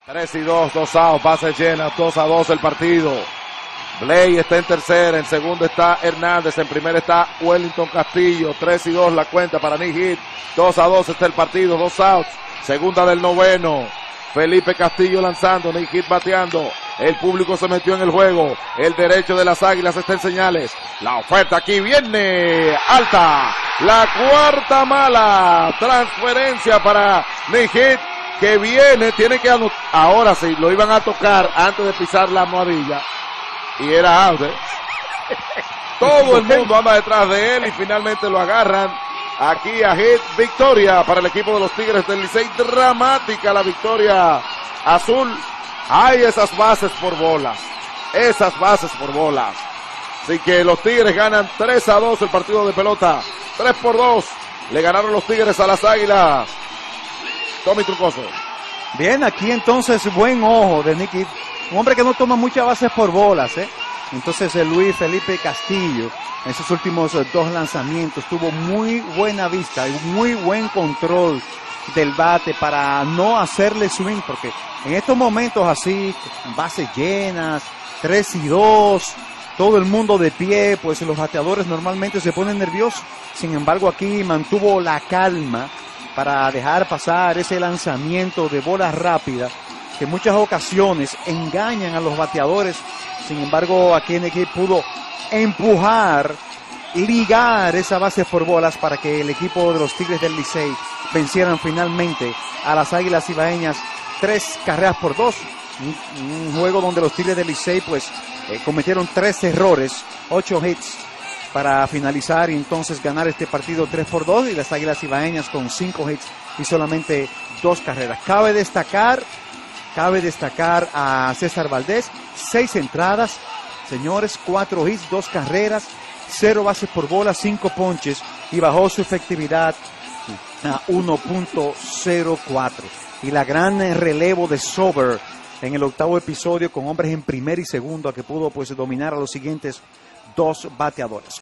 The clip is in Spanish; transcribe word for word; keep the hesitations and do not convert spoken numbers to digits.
tres y dos, dos outs, bases llenas, dos a dos el partido. Blay está en tercera, en segundo está Hernández, en primera está Wellington Castillo, tres y dos la cuenta para Nick Hit, dos a dos está el partido, dos outs, segunda del noveno, Felipe Castillo lanzando, Nick Hit bateando, el público se metió en el juego, el derecho de las Águilas está en señales, la oferta aquí viene, alta, la cuarta mala, transferencia para Nick Hit, que viene, tiene que anotar, ahora sí, lo iban a tocar antes de pisar la almohadilla. Y era out, ¿eh? Todo el mundo anda detrás de él y finalmente lo agarran. Aquí a Hit, victoria para el equipo de los Tigres del Licey. Dramática la victoria azul. Hay esas bases por bolas. Esas bases por bolas. Así que los Tigres ganan tres a dos el partido de pelota. tres por dos. Le ganaron los Tigres a las Águilas. Tommy Trucoso. Bien, aquí entonces buen ojo de Nicky. Un hombre que no toma muchas bases por bolas, ¿eh? Entonces el Luis Felipe Castillo, en sus últimos dos lanzamientos, tuvo muy buena vista y muy buen control del bate para no hacerle swing, porque en estos momentos así, bases llenas, tres y dos, todo el mundo de pie, pues los bateadores normalmente se ponen nerviosos. Sin embargo, aquí mantuvo la calma para dejar pasar ese lanzamiento de bola rápida que en muchas ocasiones engañan a los bateadores. Sin embargo, aquí en equipo pudo empujar, ligar esa base por bolas para que el equipo de los Tigres del Licey vencieran finalmente a las Águilas Ibaeñas tres carreras por dos. Un, un juego donde los Tigres del Licey pues eh, cometieron tres errores, ocho hits para finalizar y entonces ganar este partido tres por dos, y las Águilas Ibaeñas con cinco hits y solamente dos carreras. Cabe destacar Cabe destacar a César Valdés, seis entradas, señores, cuatro hits, dos carreras, cero bases por bola, cinco ponches y bajó su efectividad a uno punto cero cuatro. Y la gran relevo de Sober en el octavo episodio con hombres en primer y segundo, a que pudo pues dominar a los siguientes dos bateadores.